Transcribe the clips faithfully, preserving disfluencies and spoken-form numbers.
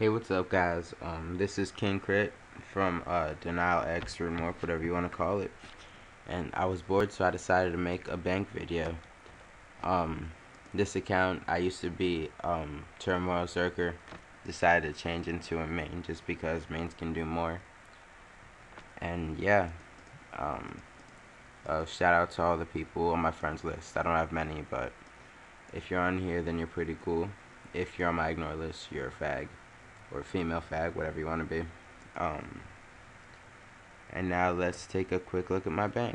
Hey, what's up, guys? Um, this is King Crit from uh, DenialX or Morph, whatever you want to call it. And I was bored, so I decided to make a bank video. Um, this account, I used to be um, Turmoil Zerker. Decided to change into a main just because mains can do more. And yeah, um, uh, shout out to all the people on my friends list. I don't have many, but if you're on here, then you're pretty cool. If you're on my ignore list, you're a fag. Or female fag, whatever you want to be. Um, and now let's take a quick look at my bank.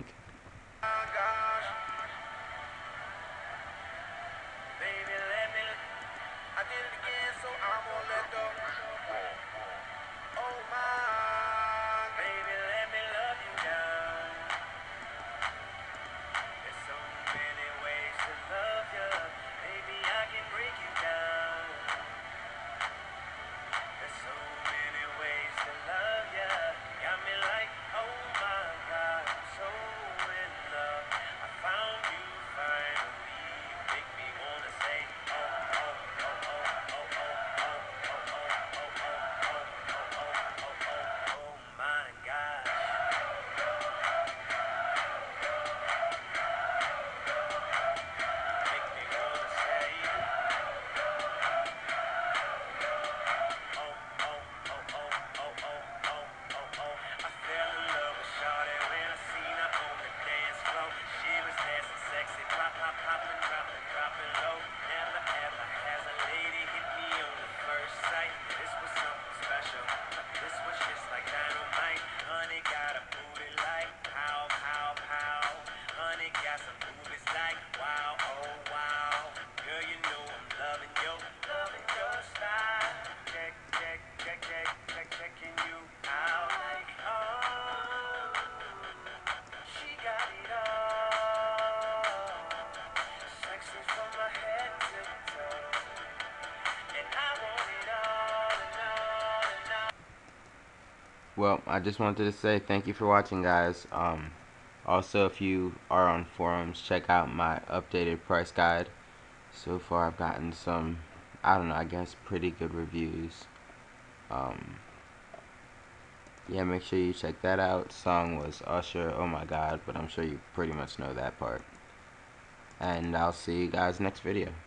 Well, I just wanted to say thank you for watching, guys. Um, also, if you are on forums, check out my updated price guide. So far, I've gotten some, I don't know, I guess pretty good reviews. Um, yeah, make sure you check that out. Song was Usher, oh my god, but I'm sure you pretty much know that part. And I'll see you guys next video.